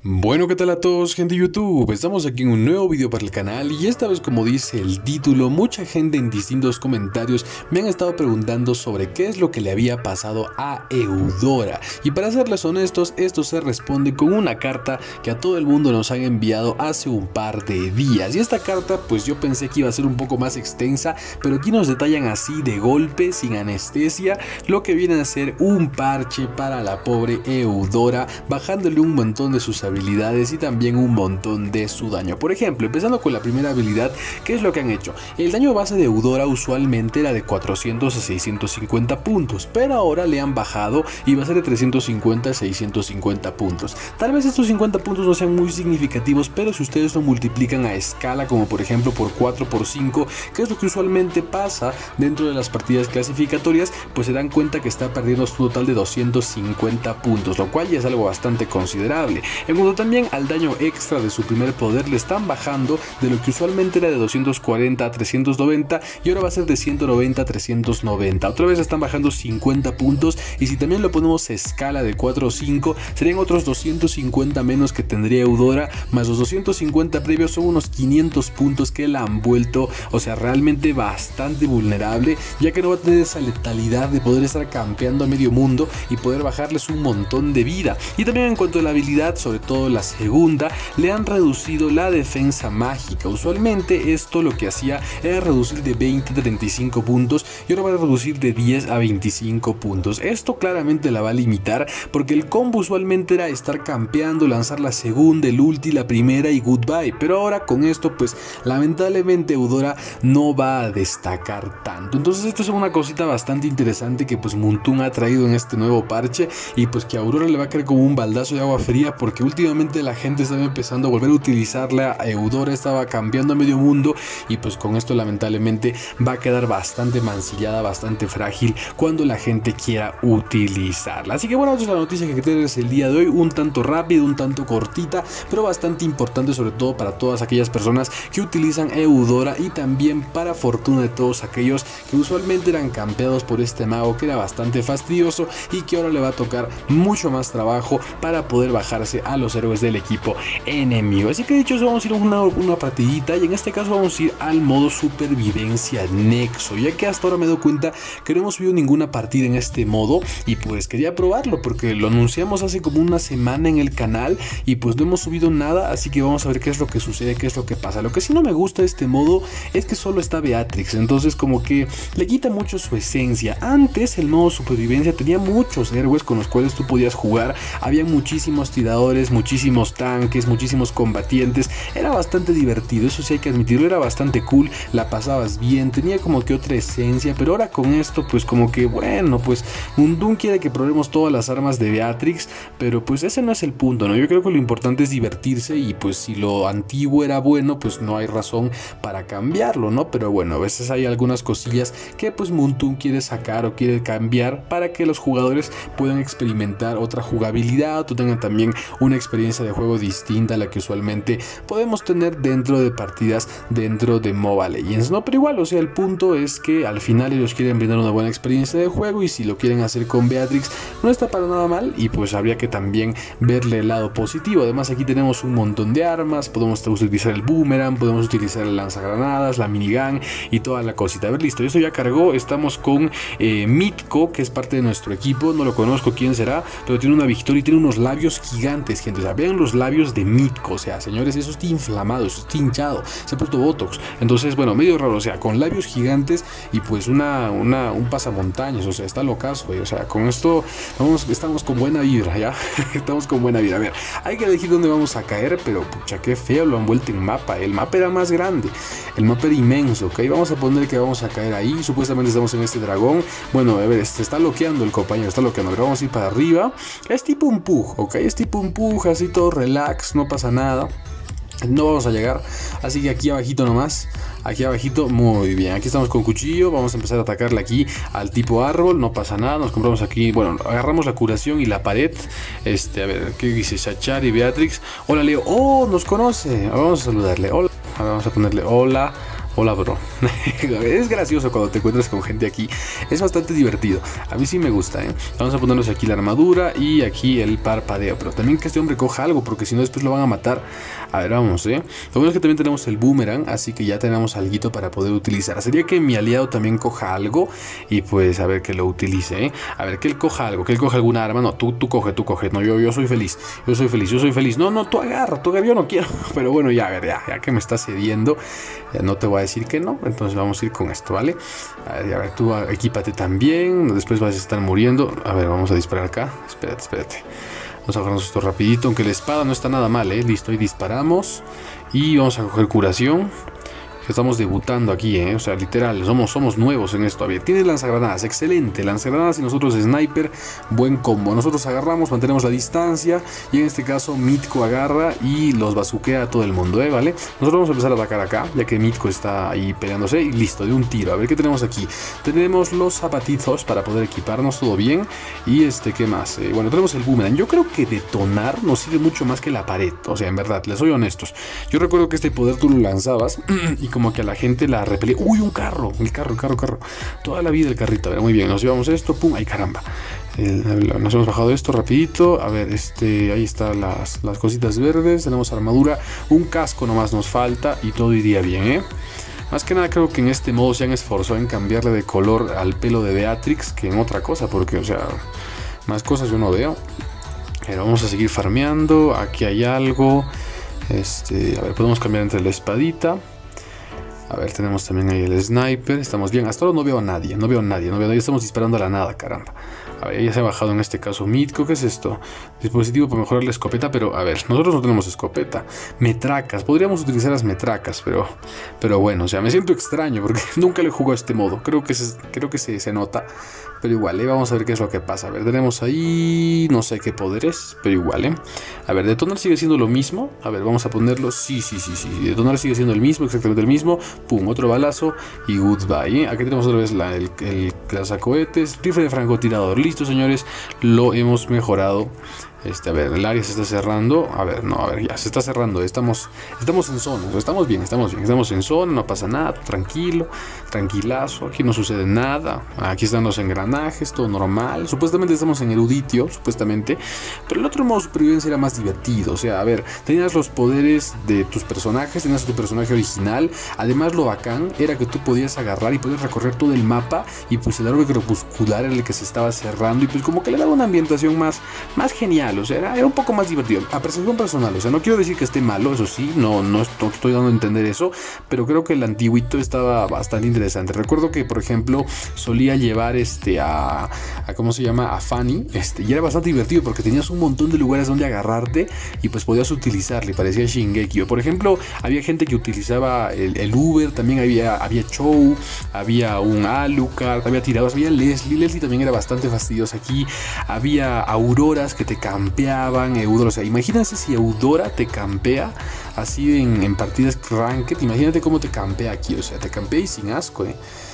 Bueno, ¿qué tal a todos, gente de YouTube? Estamos aquí en un nuevo video para el canal y esta vez, como dice el título, mucha gente en distintos comentarios me han estado preguntando sobre qué es lo que le había pasado a Eudora. Y para serles honestos, esto se responde con una carta que a todo el mundo nos han enviado hace un par de días. Y esta carta, pues yo pensé que iba a ser un poco más extensa, pero aquí nos detallan así de golpe, sin anestesia, lo que viene a ser un parche para la pobre Eudora, bajándole un montón de sus habilidades y también un montón de su daño. Por ejemplo, empezando con la primera habilidad, ¿qué es lo que han hecho? El daño base de Eudora usualmente era de 400 a 650 puntos, pero ahora le han bajado y va a ser de 350 a 650 puntos. Tal vez estos 50 puntos no sean muy significativos, pero si ustedes lo multiplican a escala, como por ejemplo por 4 por 5, que es lo que usualmente pasa dentro de las partidas clasificatorias, pues se dan cuenta que está perdiendo su total de 250 puntos, lo cual ya es algo bastante considerable. En cuanto también al daño extra de su primer poder, le están bajando de lo que usualmente era de 240 a 390 y ahora va a ser de 190 a 390. Otra vez están bajando 50 puntos, y si también lo ponemos a escala de 4 o 5, serían otros 250 menos que tendría Eudora, más los 250 previos son unos 500 puntos que la han vuelto, o sea, realmente bastante vulnerable, ya que no va a tener esa letalidad de poder estar campeando a medio mundo y poder bajarles un montón de vida. Y también en cuanto a la habilidad, sobre todo la segunda, le han reducido la defensa mágica. Usualmente esto lo que hacía era reducir de 20 a 35 puntos y ahora va a reducir de 10 a 25 puntos. Esto claramente la va a limitar, porque el combo usualmente era estar campeando, lanzar la segunda, el ulti, la primera y goodbye, pero ahora con esto pues lamentablemente Eudora no va a destacar tanto. Entonces esto es una cosita bastante interesante que pues Moonton ha traído en este nuevo parche, y pues que a Aurora le va a caer como un baldazo de agua fría, porque últimamente la gente estaba empezando a volver a utilizarla. Eudora estaba cambiando a medio mundo y pues con esto lamentablemente va a quedar bastante mancillada, bastante frágil cuando la gente quiera utilizarla. Así que bueno, esta es la noticia que tenemos el día de hoy, un tanto rápido, un tanto cortita, pero bastante importante, sobre todo para todas aquellas personas que utilizan Eudora, y también para fortuna de todos aquellos que usualmente eran campeados por este mago que era bastante fastidioso y que ahora le va a tocar mucho más trabajo para poder bajarse a los héroes del equipo enemigo. Así que dicho eso, vamos a ir a una partidita, y en este caso vamos a ir al modo supervivencia Nexo, ya que hasta ahora me doy cuenta que no hemos subido ninguna partida en este modo, y pues quería probarlo porque lo anunciamos hace como una semana en el canal y pues no hemos subido nada, así que vamos a ver qué es lo que sucede, qué es lo que pasa. Lo que sí no me gusta de este modo es que solo está Beatrix, entonces como que le quita mucho su esencia. Antes el modo supervivencia tenía muchos héroes con los cuales tú podías jugar, había muchísimos tiradores, muchísimos tanques, muchísimos combatientes, era bastante divertido, eso sí hay que admitirlo, era bastante cool, la pasabas bien, tenía como que otra esencia. Pero ahora con esto pues como que bueno, pues Moonton quiere que probemos todas las armas de Beatrix, pero pues ese no es el punto, ¿no? Yo creo que lo importante es divertirse, y pues si lo antiguo era bueno, pues no hay razón para cambiarlo, ¿no? Pero bueno, a veces hay algunas cosillas que pues Moonton quiere sacar o quiere cambiar para que los jugadores puedan experimentar otra jugabilidad o tengan también una experiencia de juego distinta a la que usualmente podemos tener dentro de partidas dentro de Mobile Legends, ¿no? Pero igual, o sea, el punto es que al final ellos quieren brindar una buena experiencia de juego, y si lo quieren hacer con Beatrix no está para nada mal, y pues habría que también verle el lado positivo. Además aquí tenemos un montón de armas, podemos utilizar el boomerang, podemos utilizar el lanzagranadas, la minigun y toda la cosita. A ver, listo, esto ya cargó. Estamos con Mitko, que es parte de nuestro equipo, no lo conozco quién será, pero tiene una victoria y tiene unos labios gigantes, gente. O sea, vean los labios de Mitko, o sea, señores, eso está inflamado, eso está hinchado, se ha puesto botox. Entonces, bueno, medio raro, o sea, con labios gigantes y pues un pasamontañas, o sea, está locazo, güey. O sea, con esto estamos con buena vibra, ¿ya? Estamos con buena vibra. A ver, hay que elegir dónde vamos a caer, pero pucha, qué feo lo han vuelto en mapa. El mapa era más grande, el mapa era inmenso, ¿ok? Vamos a poner que vamos a caer ahí, supuestamente estamos en este dragón. Bueno, a ver, está bloqueando el compañero, está bloqueando, pero vamos a ir para arriba. Es tipo un pug, ¿ok? Es tipo un pug, así todo relax, no pasa nada. No vamos a llegar, así que aquí abajito nomás, aquí abajito, muy bien. Aquí estamos con cuchillo, vamos a empezar a atacarle aquí al tipo árbol, no pasa nada. Nos compramos aquí, bueno, agarramos la curación y la pared. A ver, ¿qué dice? Shachar y Beatrix. Hola Leo, oh, nos conoce, vamos a saludarle, hola. Vamos a ponerle hola Hola, bro. Es gracioso cuando te encuentras con gente aquí. Es bastante divertido. A mí sí me gusta, ¿eh? Vamos a ponernos aquí la armadura y aquí el parpadeo. Pero también que este hombre coja algo, porque si no después lo van a matar. A ver, vamos, ¿eh? Lo bueno es que también tenemos el boomerang, así que ya tenemos alguito para poder utilizar. Sería que mi aliado también coja algo y pues a ver que lo utilice, ¿eh? A ver, que él coja algo, que él coja alguna arma. No, tú coge. No, yo soy feliz. Yo soy feliz. No, tú agarra, yo no quiero. Pero bueno, ya, a ver, ya que me estás cediendo, ya no te voy a decir que no, entonces vamos a ir con esto, ¿vale? A ver, tú equípate también, después vas a estar muriendo. A ver, vamos a disparar acá, espérate. Vamos a agarrarnos esto rapidito, aunque la espada no está nada mal, listo, y disparamos. Y vamos a coger curación. Estamos debutando aquí, o sea, literal, somos nuevos en esto. A ver, tiene lanzagranadas, excelente, lanzagranadas y nosotros sniper, buen combo. Nosotros agarramos, mantenemos la distancia y en este caso Mitko agarra y los bazuquea a todo el mundo, ¿vale? Nosotros vamos a empezar a atacar acá, ya que Mitko está ahí peleándose y listo, de un tiro. A ver, ¿qué tenemos aquí? Tenemos los zapatitos para poder equiparnos, todo bien. Y ¿qué más? Bueno, tenemos el boomerang. Yo creo que detonar nos sirve mucho más que la pared, o sea, en verdad, les soy honestos. Yo recuerdo que este poder tú lo lanzabas y como que a la gente la repelía. ¡Uy, un carro! El carro. Toda la vida el carrito. A ver, muy bien, nos llevamos esto. ¡Pum! ¡Ay, caramba! Nos hemos bajado esto rapidito. A ver, ahí están las cositas verdes. Tenemos armadura. Un casco nomás nos falta y todo iría bien, ¿eh? Más que nada creo que en este modo se han esforzado en cambiarle de color al pelo de Beatrix que en otra cosa. Porque, o sea, más cosas yo no veo. Pero vamos a seguir farmeando. Aquí hay algo. A ver, podemos cambiar entre la espadita. A ver, tenemos también ahí el sniper. Estamos bien. Hasta ahora no veo a nadie. Estamos disparando a la nada, caramba. A ver, ya se ha bajado en este caso Mitko. ¿Qué es esto? Dispositivo para mejorar la escopeta. Pero, a ver, nosotros no tenemos escopeta. Metracas. Podríamos utilizar las metracas, pero bueno, o sea, me siento extraño porque nunca le juego a este modo. Creo que se nota. Pero igual, vamos a ver qué es lo que pasa. A ver, tenemos ahí... No sé qué poder es, pero igual, A ver, detonar sigue siendo lo mismo. A ver, vamos a ponerlo... Sí. Detonar sigue siendo el mismo, exactamente el mismo. Pum, otro balazo y goodbye, Aquí tenemos otra vez el lanzacohetes, rifle de francotirador. Listo, señores, lo hemos mejorado. A ver, el área se está cerrando. A ver, ya se está cerrando. Estamos en zona. Estamos bien. Estamos en zona, no pasa nada. Tranquilazo. Aquí no sucede nada. Aquí están los engranajes, todo normal. Supuestamente estamos en eruditio, supuestamente. Pero el otro modo de supervivencia era más divertido. O sea, a ver, tenías los poderes de tus personajes, tenías tu personaje original. Además, lo bacán era que tú podías agarrar y podías recorrer todo el mapa. Y pues el árbol crepuscular era el que se estaba cerrando. Y pues como que le daba una ambientación más genial. O sea, era un poco más divertido. Apreciación personal, o sea, no quiero decir que esté malo, eso sí, no estoy dando a entender eso, pero creo que el antiguito estaba bastante interesante. Recuerdo que, por ejemplo, solía llevar a ¿cómo se llama? A Fanny, y era bastante divertido porque tenías un montón de lugares donde agarrarte y pues podías utilizarle, parecía Shingeki. O, por ejemplo, había gente que utilizaba el Uber, también había Chou, había un Alucard, había tirados, había Leslie también era bastante fastidiosa aquí, había Auroras que te campeaban, Eudora, o sea, imagínense si Eudora te campea así en partidas ranked, imagínate cómo te campea aquí, o sea, te campea y sin asco,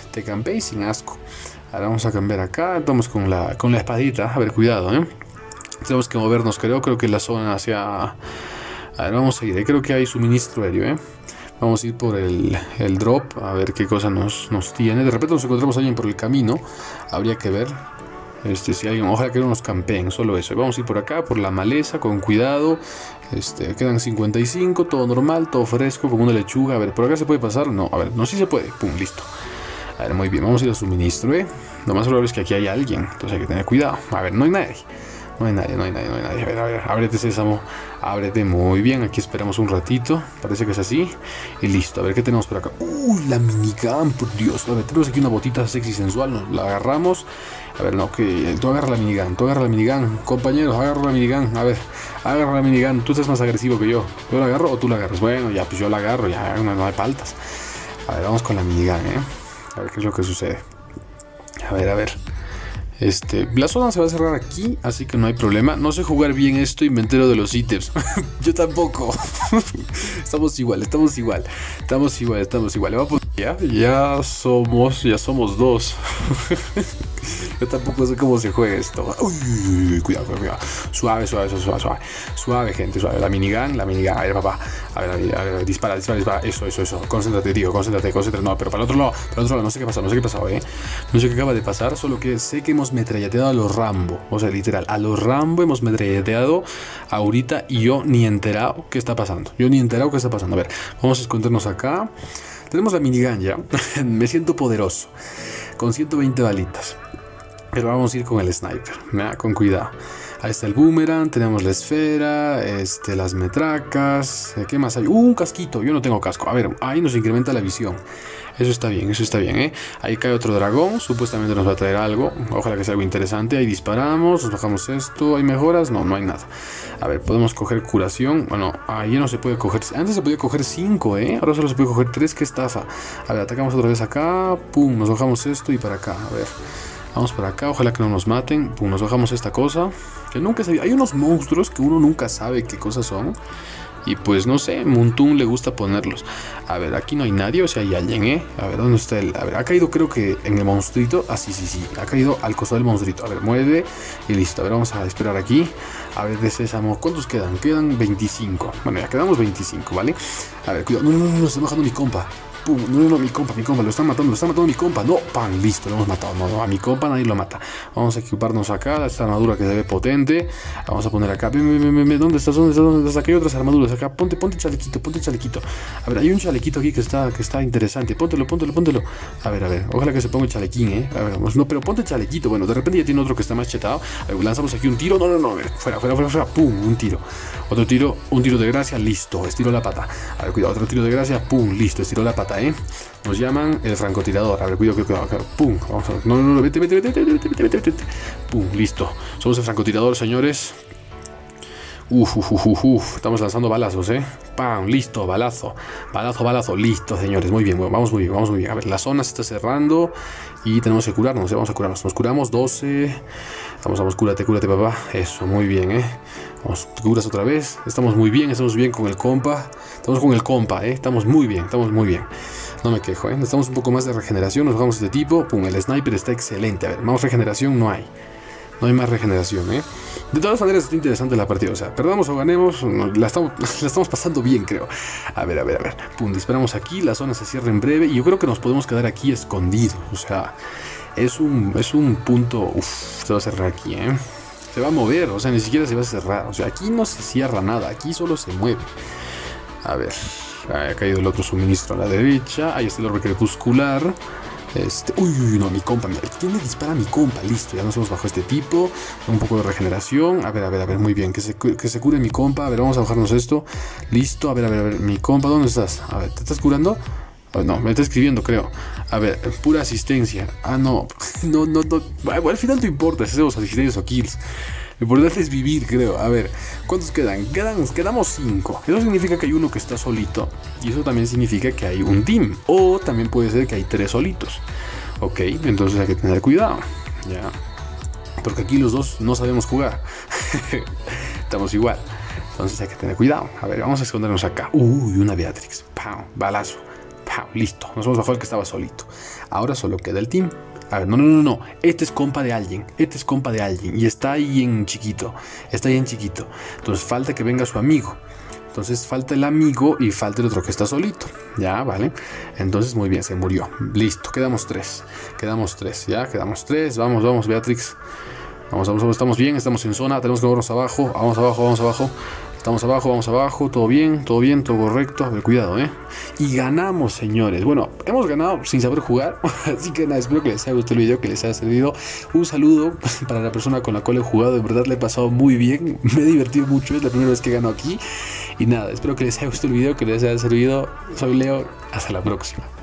Ahora vamos a cambiar acá, estamos con la espadita, a ver, cuidado, tenemos que movernos, creo que la zona hacia... A ver, vamos a ir, creo que hay suministro aéreo, Vamos a ir por el drop, a ver qué cosa nos tiene. De repente nos encontramos a alguien por el camino, habría que ver. Si alguien, ojalá que no nos campeen, solo eso. Vamos a ir por acá, por la maleza, con cuidado. Quedan 55, todo normal, todo fresco, como una lechuga. A ver, ¿por acá se puede pasar? No, a ver, no, sí se puede. Pum, listo. A ver, muy bien, vamos a ir al suministro, Lo más probable es que aquí hay alguien, entonces hay que tener cuidado. A ver, no hay nadie. A ver, ábrete, Sésamo. Ábrete, muy bien. Aquí esperamos un ratito. Parece que es así. Y listo. A ver qué tenemos por acá. Uy, la minigun, por Dios. A ver, tenemos aquí una botita sexy sensual. Nos la agarramos. A ver, no, que tú agarra la minigun. Compañeros, agarra la minigun. A ver, agarra la minigun. Tú estás más agresivo que yo. ¿Yo la agarro o tú la agarras? Bueno, ya, pues yo la agarro. Ya, no hay faltas. A ver, vamos con la minigun, A ver qué es lo que sucede. A ver. La zona se va a cerrar aquí, así que no hay problema. No sé jugar bien esto y me entero de los ítems. Yo tampoco. Estamos igual. Le voy a poner Ya somos dos. Yo tampoco sé cómo se juega esto. Uy, cuidado. Suave, gente, suave. La minigun. A ver, papá. A ver, dispara. Eso. Concéntrate, tío, concéntrate. No, pero para el otro lado, no sé qué pasó, No sé qué acaba de pasar, solo que sé que hemos metralleteado a los Rambo. O sea, literal, a los Rambo hemos metralleteado ahorita y yo ni he enterado qué está pasando. A ver, vamos a escondernos acá. Tenemos la minigun ya. Me siento poderoso. Con 120 balitas. Pero vamos a ir con el sniper. Con cuidado. Ahí está el boomerang. Tenemos la esfera. Las metracas. ¿Qué más hay? Un casquito. Yo no tengo casco. A ver, ahí nos incrementa la visión. Eso está bien, ¿eh? Ahí cae otro dragón. Supuestamente nos va a traer algo. Ojalá que sea algo interesante. Ahí disparamos. Nos bajamos esto. ¿Hay mejoras? No hay nada. A ver, podemos coger curación. Bueno, ahí no se puede coger. Antes se podía coger 5, ¿eh? Ahora solo se puede coger 3. ¡Qué estafa! A ver, atacamos otra vez acá. Pum, nos bajamos esto y para acá. A ver. Vamos para acá, ojalá que no nos maten. Pum, nos bajamos esta cosa. Que nunca sabía. Hay unos monstruos que uno nunca sabe qué cosas son. Y pues no sé, Muntun le gusta ponerlos. A ver, aquí no hay nadie, o sea, hay alguien, ¿eh? A ver, ¿dónde está el...? A ver, ha caído creo que en el monstruito. Ah, sí. Ha caído al costado del monstruito. A ver, mueve y listo. A ver, vamos a esperar aquí. A ver, de sésamo, ¿cuántos quedan? Quedan 25. Bueno, ya quedamos 25, ¿vale? A ver, cuidado. No, está bajando mi compa. Pum, no, mi compa, lo están matando mi compa. No, pan, listo, lo hemos matado. No, a mi compa nadie lo mata. Vamos a equiparnos acá, esta armadura que se ve potente. Vamos a poner acá. ¿Dónde estás? Aquí hay otras armaduras. Acá, ponte chalequito. A ver, hay un chalequito aquí que está interesante. Póntelo. A ver, ojalá que se ponga el chalequín, ¿eh? A ver, no, pero ponte chalequito. Bueno, de repente ya tiene otro que está más chetado. A ver, lanzamos aquí un tiro. No, a ver, fuera. Pum, un tiro. Otro tiro, un tiro de gracia, listo, estiro la pata. A ver, cuidado, otro tiro de gracia, pum, listo, estiro la pata, ¿eh? Nos llaman el francotirador. A ver, cuidado, pum, vamos a ver. No, vete. Pum, listo. Somos el francotirador, señores. Estamos lanzando balazos, ¿eh? ¡Pam! Listo, balazo, listo, señores, muy bien, vamos muy bien. A ver, la zona se está cerrando y tenemos que curarnos, vamos a curarnos. Nos curamos, 12. Vamos, cúrate, papá. Eso, muy bien, ¿eh? Vamos, te curas otra vez. Estamos muy bien con el compa. Estamos muy bien. No me quejo, ¿eh? Necesitamos un poco más de regeneración, nos bajamos de este tipo. Pum, el sniper está excelente. A ver, más regeneración no hay. No hay más regeneración, ¿eh? De todas maneras está interesante la partida. O sea, perdamos o ganemos, la estamos pasando bien, creo. A ver. Pum, disparamos aquí, la zona se cierra en breve. Y yo creo que nos podemos quedar aquí escondidos. O sea, es un punto... se va a cerrar aquí, ¿eh? Se va a mover, o sea, ni siquiera se va a cerrar. O sea, aquí no se cierra nada, aquí solo se mueve. A ver, ha caído el otro suministro a la derecha. Ahí está el orbe crepuscular. No, mi compa, mira, ¿quién le dispara a mi compa? Listo, ya nos hemos bajado este tipo. Un poco de regeneración. A ver, muy bien, que se cure mi compa. A ver, vamos a bajarnos esto. Listo, a ver, mi compa, ¿dónde estás? A ver, ¿te estás curando? No, me está escribiendo, creo. A ver, pura asistencia. Ah, no. Bueno, al final no importa si hacemos asistencias o kills. Lo importante es vivir, creo. A ver, ¿cuántos quedan? Quedamos 5. Eso significa que hay uno que está solito. Y eso también significa que hay un team. O también puede ser que hay 3 solitos. Ok, entonces hay que tener cuidado. Ya. Porque aquí los dos no sabemos jugar. Estamos igual. Entonces hay que tener cuidado. A ver, vamos a escondernos acá. Una Beatrix. ¡Pam! Balazo. ¡Pam! Listo. Nos hemos bajado el que estaba solito. Ahora solo queda el team. A ver, no. Este es compa de alguien. Y está ahí en chiquito. Entonces falta que venga su amigo. Entonces falta el amigo y falta el otro que está solito. Ya, vale. Entonces muy bien, se murió. Listo, quedamos 3. Ya, quedamos 3. Vamos, Beatrix. Vamos, estamos bien, estamos en zona. Tenemos que movernos abajo. Vamos abajo. Estamos abajo, vamos abajo, todo bien, todo correcto. A ver, cuidado, Y ganamos, señores. Bueno, hemos ganado sin saber jugar. Así que nada, espero que les haya gustado el video, que les haya servido. Un saludo para la persona con la cual he jugado. De verdad le he pasado muy bien. Me he divertido mucho, es la primera vez que gano aquí. Y nada, espero que les haya gustado el video, que les haya servido. Soy Leo, hasta la próxima.